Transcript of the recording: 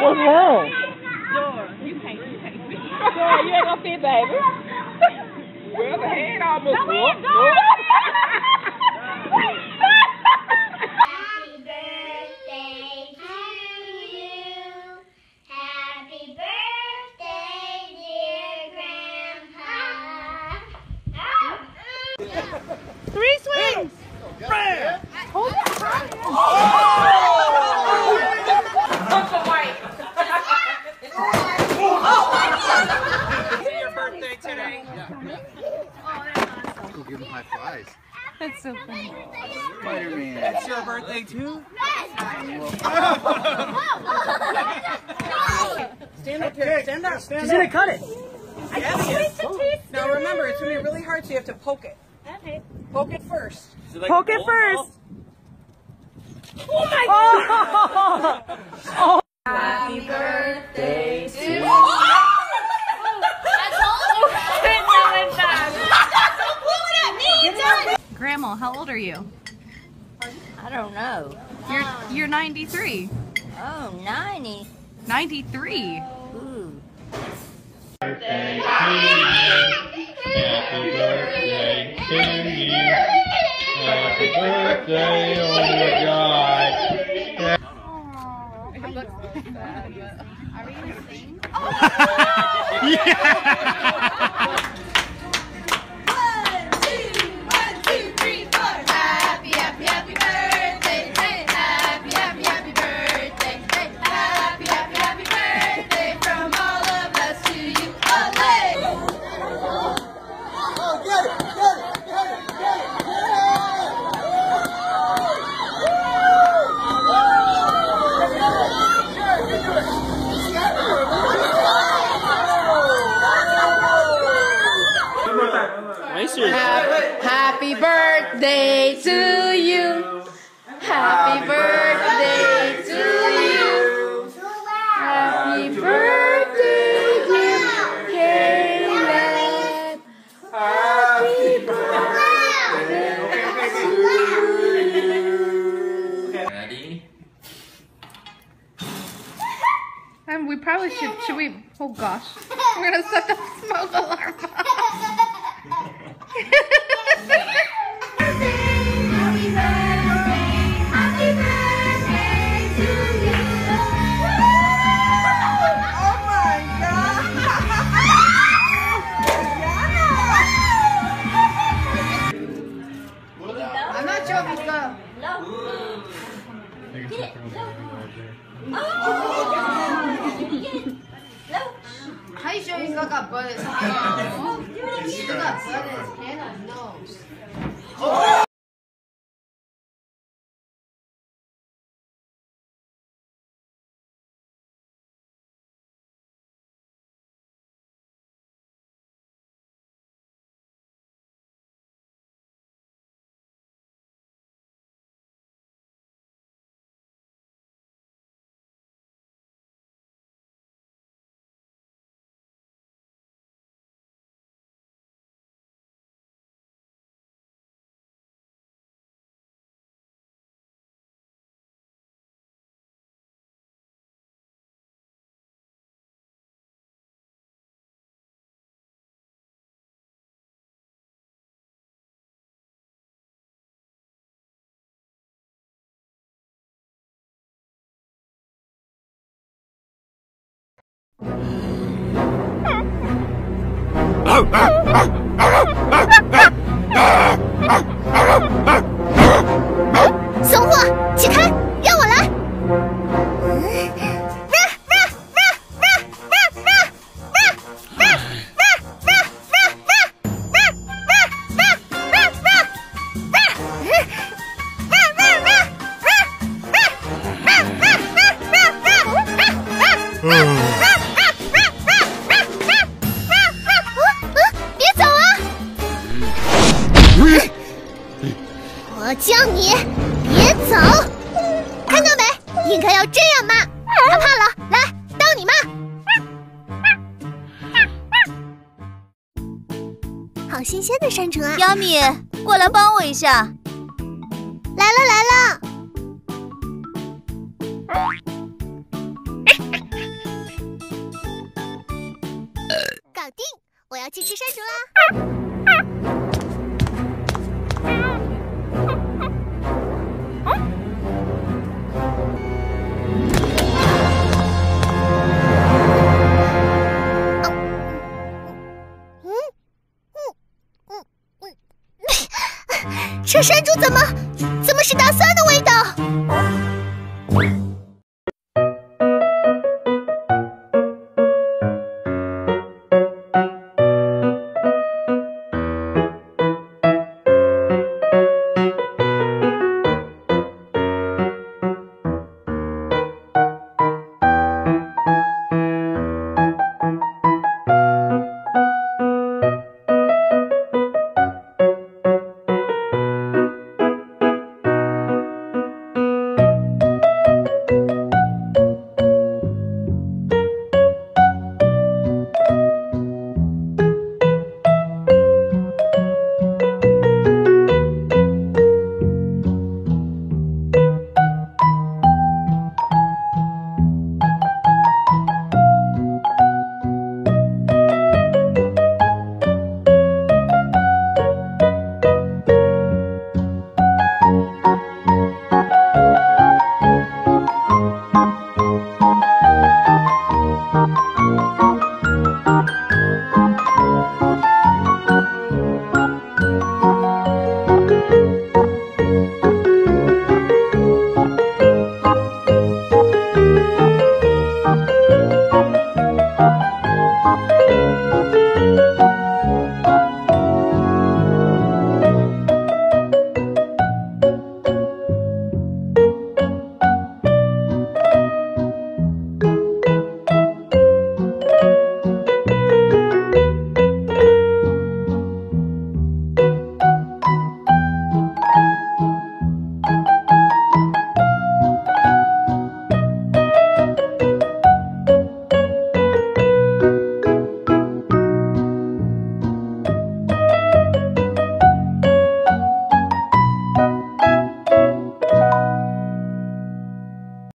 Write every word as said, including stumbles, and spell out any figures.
What's wrong? Dora, you can't, you can't fit. Dora, you ain't gonna fit, baby. Well, the hand almost Go broke. ahead, Dora. Happy birthday, dear Grandpa. Three swings. Hold it. Uncle Mike. Is it your birthday today? Let's go give him high fives. That's so funny. Spider-Man. It's your birthday too? Stand up here. Stand up. She's gonna cut it. Now remember, it's going to be really hard, so you have to poke it. Okay. Poke it first. Like Poke it first. Oh my Oh. Oh. Happy birthday to you. Grandma, how old are you? I don't know. You're you're ninety-three. Oh, ninety. ninety-three. Ooh. Birthday to you. Happy birthday to you. Happy birthday, oh my God. Are we gonna sing? Happy birthday to you. Happy birthday to you. Happy birthday, dear Caleb. Happy birthday to you. Ready? And we probably should. Should we? Oh gosh, we're gonna set the smoke alarm. I'm not sure if he's gonna. How you sure he's not got blood in his hand? He's got blood in his hand or nose? Oh, oh, oh. 好新鲜的山竹啊！ 亚米，过来帮我一下。 来了来了！ 这山猪怎么